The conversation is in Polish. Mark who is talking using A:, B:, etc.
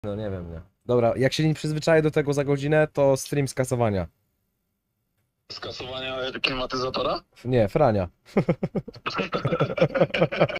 A: No nie wiem, nie. Dobra, jak się nie przyzwyczaję do tego za godzinę, to stream skasowania.
B: Skasowania klimatyzatora?
A: Nie, Frania.